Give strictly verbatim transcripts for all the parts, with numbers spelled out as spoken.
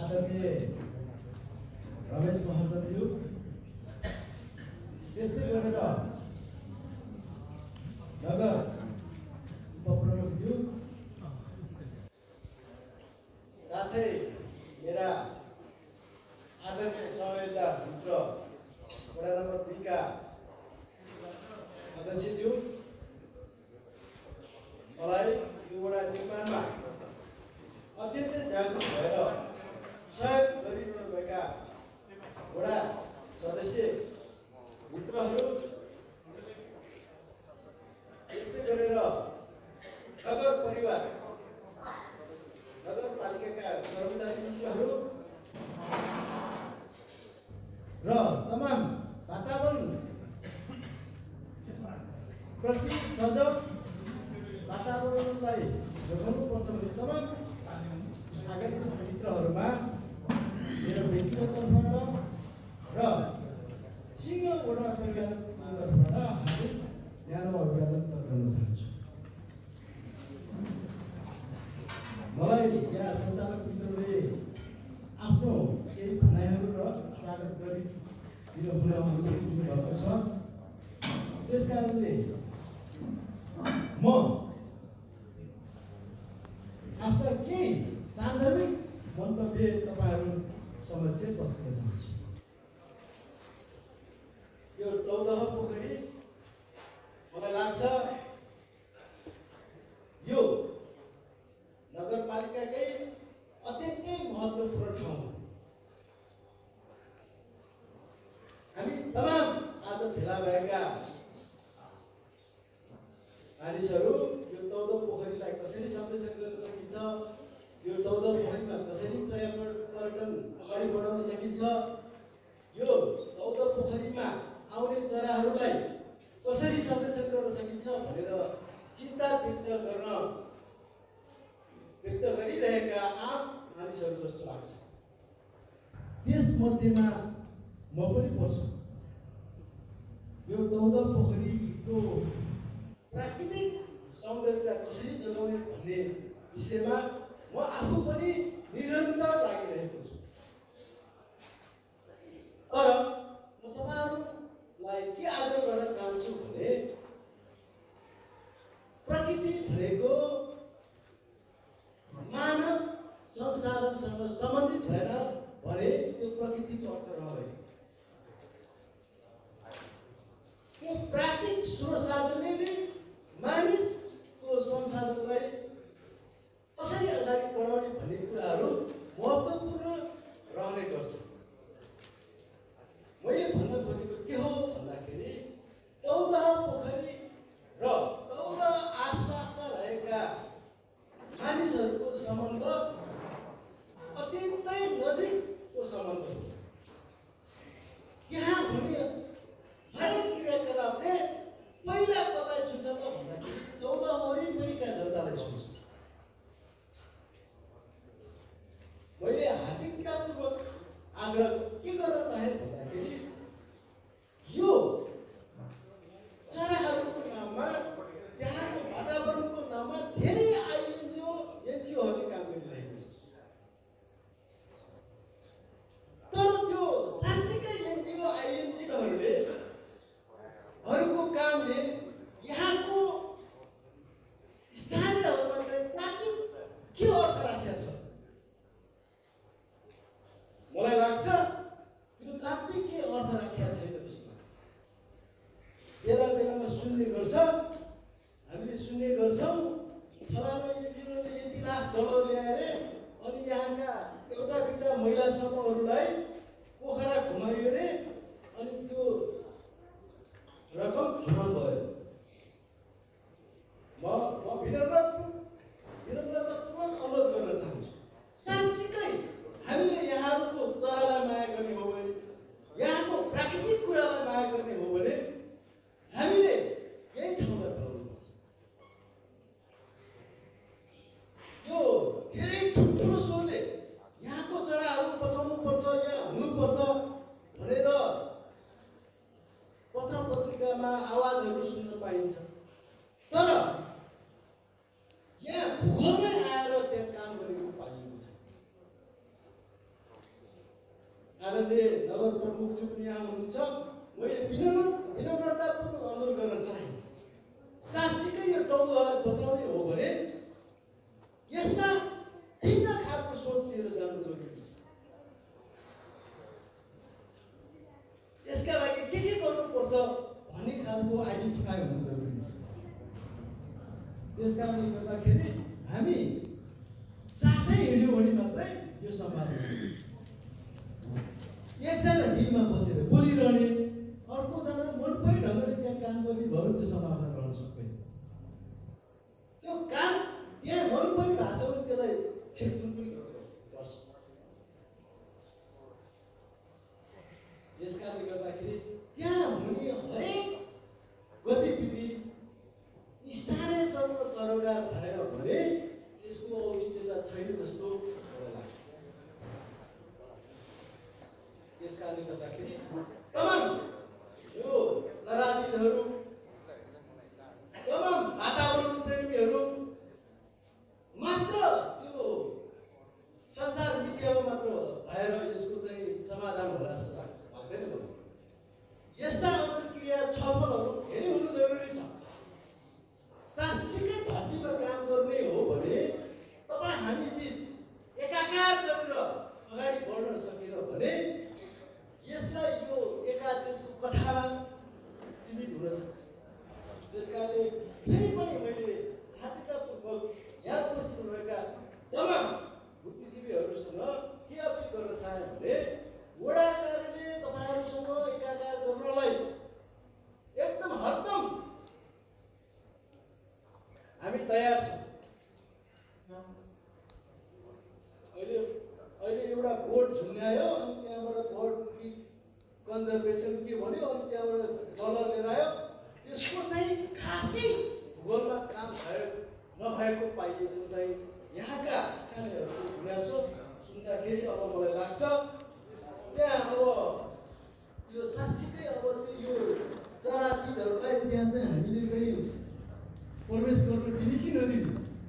आदरणीय रमेश महाजनज्यू, त्यस्तै गरेर नगर उपप्रमुखज्यू, साथै मेरा आदरणीय सहयोगीता मित्र वडा नम्बर दुईका अध्यक्षज्यू, मलाई यो वडा निर्माणमा अत्यन्तै जागरुक भएर सहयोग गरिरहनु भएका वडा सदस्य मित्रहरू, यस्तै गरेर नगर परिवार नगरपालिकाका कर्मचारी मित्रहरू र तमाम वातावरण प्रति सजग वातावरणलाई जोगाउनुपर्छ भने तमाम आगन्तुक मित्रहरूमा मेरो व्यक्तिगत तर्फबाट र सिंह वडा परिवारको तर्फबाट हार्दिक न्यानो अभिवादन गर्न चाहन्छु। मलाई यहाँ सञ्चालक मित्रले आफ्नो केही भनाइहरू र स्वागत गरिदिनु हुनुभएको छ। त्यस कारणले म आफ्ना केही सान्दर्भिक मन्तव्य तपाईँहरू समक्ष प्रस्तुत चाहन्छु। यो चौदह पोखरी मलाई लाग्छ यो नगरपालिकाकै अत्यन्तै महत्त्वपूर्ण ठाउँ। हामी तमाम आज भेला भएका मानिसहरू यो चौध पोखरीलाई कसरी संरक्षण गर्न सकिन्छ, यो चौध पोखरीमा कसरी पर्यटन अगाडि बढाउन सकिन्छ, यो चौध पोखरीमा आउने चराहरूलाई कसरी संरक्षण गर्न सकिन्छ भनेर चिन्ता व्यक्त गर्न व्यक्त गरिरहेका आम मानिसहरू जस्तो लाग्छ। त्यसमध्येमा म पनि पर्छु। यो चौध पोखरीको प्राकृतिक सौन्दर्यता कसरी जोगाउने भन्ने विषयमा म आफू पनि निरन्तर लागिरहेको छु। तर म तपाईँहरूलाई के आग्रह गर्न चाहन्छु भने प्रकृति भनेको मानव संसाधनसँग सम्बन्धित भएर भने त्यो प्रकृतिको अर्थ रह्यो। त्यो प्राकृतिक स्रोत साधनले नै मानिसको संसाधनलाई कसरी अगाडि बढाउने भन्ने कुराहरू महत्त्वपूर्ण रहने गर्छ। मैले भन्न खोजेको के हो भन्दाखेरि चौध पोखरी र चौध आसपासमा रहेका मानिसहरूको सम्बन्ध अत्यन्तै नजिकको सम्बन्ध हो। त्यहाँ हुने हरेक क्रियाकलापले पहिला कसलाई छुन्छ त भन्दाखेरि चौध वरिपरिका जनतालाई छुन्छ। मैले हार्दिकतापूर्वक आग्रह के गर्न चाहे भन्दाखेरि यो चराहरूको नाममा त्यहाँको वातावरणको नाममा धेरै आइएनजिओ एनजिओहरूले काम गरिरहेको छ। तर त्यो साँच्चीकै एनजिओ आइएनजिओहरूले अरूको कामले यहाँको स्थानीयहरूमा चाहिँ तात्विक के अर्थ राखेको छ? मलाई लाग्छ यो तात्विक के अर्थ राखेको छैन जस्तो लाग्छ। बेला बेलामा सुन्ने गर्छ, हामीले सुन्ने गर्छौँ फलानु एनजिओले यति लाख डलर ल्याएर अनि यहाँका एउटा दुईवटा महिला समूहहरूलाई पोखरा घुमायो रे अनि त्यो रकम झुन भयो। म म विनम्र विनम्रतापूर्वक अनुरोध गर्न चाहन्छु, साँच्चीकै हामीले यहाँहरूको चरालाई माया गर्ने हो भने, यहाँको प्राकृतिक कुरालाई माया गर्ने हो भने हामीले यही ठाउँमा बनाउनुपर्छ। यो धेरै ठुल्ठुलो स्वरले यहाँको चराहरू बचाउनुपर्छ, यहाँ हुनुपर्छ भनेर पत्र पत्रिकामा आवाजहरू सुन्न पाइन्छ। तर यहाँ भूगोलमै आएर त्यहाँ काम गरेको पाइन्छ। आदरणीय नगर प्रमुखज्यू पनि यहाँ हुनुहुन्छ। मैले विनम्र विनम्रतापूर्वक अनुरोध गर्न चाहे, साँच्चीकै यो टौलहरूलाई बचाउने हो भने यसमा भिन्न खालको सोच लिएर जानु जरुरी छ। यसका लागि के के गर्नुपर्छ भन्ने खालको आइडेन्टिफाई हुनु जरुरी छ। त्यसकारणले गर्दाखेरि हामी साथै हिँड्यौँ भने मात्रै यो सम्भव हुन्छ। एकजना ढिलमा बसेर बोलिरहने, अर्कोजना मनपरी ढङ्गले त्यहाँ काम गर्ने भयो त्यो सम्भावना रहन सक्दैन। त्यो काम त्यहाँ मनपरी भएको छ भने त्यसलाई छेकछुक पनि गर्छ। यसकारणले गर्दाखेरि त्यहाँ हुने हरेक गतिविधि स्थानीय सर्व सरोकार भएर भने त्यसको औचित्यता छैन जस्तो मलाई लाग्छ। त्यसकारणले गर्दाखेरि तमाम यो चराविदहरू, तमाम वातावरण प्रेमीहरू मात्र त्यो सञ्चार मिडियामा मात्र भएर यसको चाहिँ समाधान होला जस्तो लाग्दैन मलाई। यस्ता अन्तर्क्रिया छलफलहरू धेरै हुनु जरुरी छ। साँच्चीकै धरतीमा काम गर्ने हो भने तपाईँ हामी बिच एकाकार गरेर अगाडि बढ्न सकेर भने यसलाई यो एकादेशको कथामा सीमित हुन सक्छ। त्यसकारणले फेरि पनि मैले हार्दिकतापूर्वक यहाँ उपस्थित भएका तमाम बुद्धिजीवीहरूसँग के अपिल गर्न चाहे भने वडा कार्यालय तपाईँहरूसँग एकाकार गर्नलाई एकदम हरदम हामी तयार छौँ। अहिले अहिले एउटा बोर्ड झुन्ड्यायो अनि त्यहाँबाट बोर्ड कन्जर्भेसन के भन्यो अनि त्यहाँबाट डलर लिएर आयो। त्यसको चाहिँ खासै भूगोलमा काम भयो नभएको पाइएको चाहिँ यहाँका स्थानीयहरूको गुनासो सुन्दाखेरि अब मलाई लाग्छ त्यहाँ अब यो साँच्चीकै अब यो चराविदहरूलाई त्यहाँ चाहिँ हामीले चाहिँ प्रवेश गर्न दिने कि नदिने,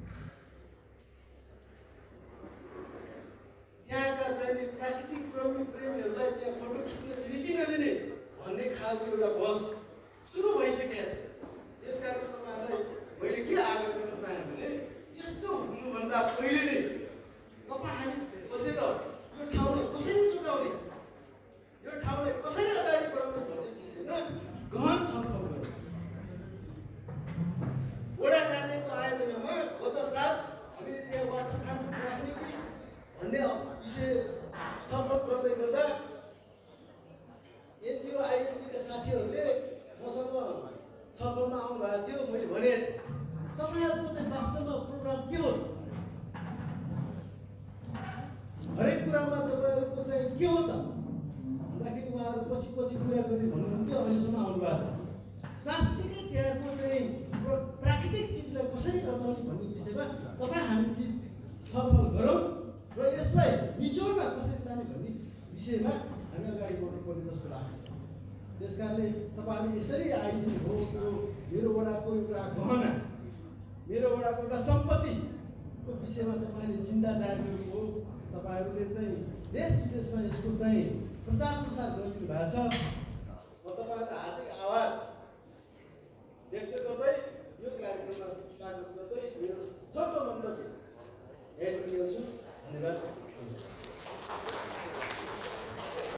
त्यहाँका चाहिँ प्राकृतिक प्रेमी प्रेमीहरूलाई त्यहाँ फोटो खिच्न दिने कि नदिने भन्ने खालको एउटा बहस सुरु भइसकेको छ। त्यसकारण तपाईँहरूलाई मैले के आग्रह गर्न चाहेँ भने यस्तो हुनुभन्दा पहिले नै तपाईँ हामी बसेर यो ठाउँलाई कसरी जोगाउने, यो ठाउँलाई कसरी अगाडि बढाउने भन्ने विषयमा गहन छलफल गर्नु। वडा कार्यालयको आयोजनामा गत साल हामीले त्यहाँ वाटर फाउन्टेन राख्ने कि भन्ने विषय छलफल गर्दै गर्दा एनजिओ आइएनजीका साथीहरूले मसँग छलफलमा आउनु भएको थियो। मैले भने तपाईँहरूको चाहिँ वास्तवमा प्रोग्राम के हो, हरेक कुरामा तपाईँहरूको चाहिँ के हो त भन्दाखेरि उहाँहरू पछि पछि कुरा गर्ने भन्नुहुन्थ्यो। अहिलेसम्म आउनु भएको छ। साँच्चीकै त्यहाँको चाहिँ प्राकृतिक चिजलाई कसरी बचाउने भन्ने विषयमा तपाईँ हामी बिच छलफल गरौँ र यसलाई निचोडमा कसरी लाने भन्ने विषयमा हामी अगाडि बढ्नुपर्ने जस्तो लाग्छ। त्यसकारणले तपाईँले यसरी आइदिनु हो। त्यो मेरो वडाको एउटा गहना, मेरो वडाको एउटा सम्पत्तिको विषयमा तपाईँले चिन्ता जारी हो। तपाईँहरूले चाहिँ देश विदेशमा यसको चाहिँ प्रचार प्रसार गरिदिनु भएको छ। म तपाईँहरूलाई हार्दिक आभार व्यक्त गर्दै यो कार्यक्रममा स्वागत गर्दै मेरो छोटो मन्तव्य यहीँ टुङ्ग्याउँछु। धन्यवाद।